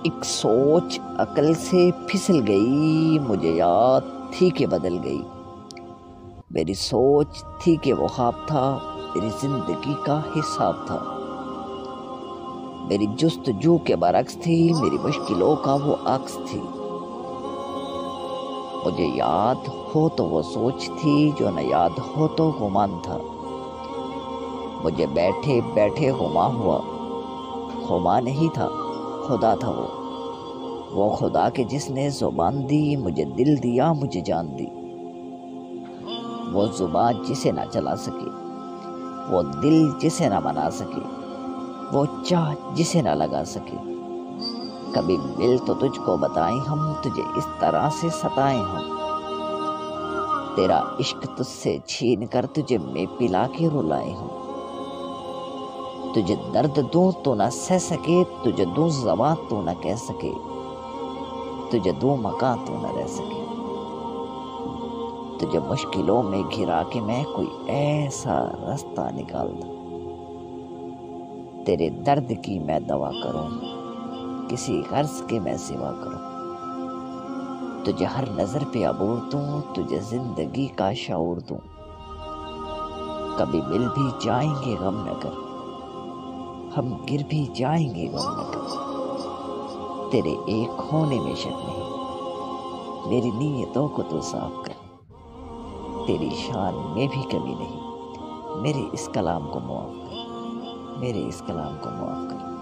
ایک سوچ عقل سے پھسل گئی، مجھے یاد تھی کہ بدل گئی۔ میری سوچ تھی کہ وہ خواب تھا، میری زندگی کا حساب تھا۔ میری جستجو کے برعکس تھی، میری مشکلوں کا وہ عکس تھی۔ مجھے یاد ہو تو وہ سوچ تھی، جو نہ یاد ہو تو گمان تھا۔ مجھے بیٹھے بیٹھے ہما ہوا، ہما نہیں تھا، خدا تھا وہ خدا کے جس نے زبان دی، مجھے دل دیا، مجھے جان دی۔ وہ زبان جسے نہ چلا سکے، وہ دل جسے نہ منا سکے، وہ چاہ جسے نہ لگا سکے۔ کبھی مل تو تجھ کو بتائیں ہم، تجھے اس طرح سے ستائیں ہم۔ تیرا عشق تجھ سے چھین کر تجھے میں پلا کے رلائیں ہم۔ تجھے درد دوں تو نہ سہ سکے، تجھے دوں زبان تو نہ کہہ سکے، تجھے دوں مکان تو نہ رہ سکے۔ تجھے مشکلوں میں گھرا کے میں کوئی ایسا راستہ نکال دوں، تیرے درد کی میں دوا کروں، کسی غرض کے میں سوا کروں۔ تجھے ہر نظر پہ عبور دوں، تجھے زندگی کا شعور دوں۔ کبھی مل بھی جائیں گے غم نہ کر، ہم گر بھی جائیں گے غم نہ کر۔ تیرے ایک ہونے میں شک نہیں، میری نیتوں کو تو صاف کر۔ تیری شان میں بھی کمی نہیں، میرے اس کلام کو معاف کر، میرے اس کلام کو معاف کر۔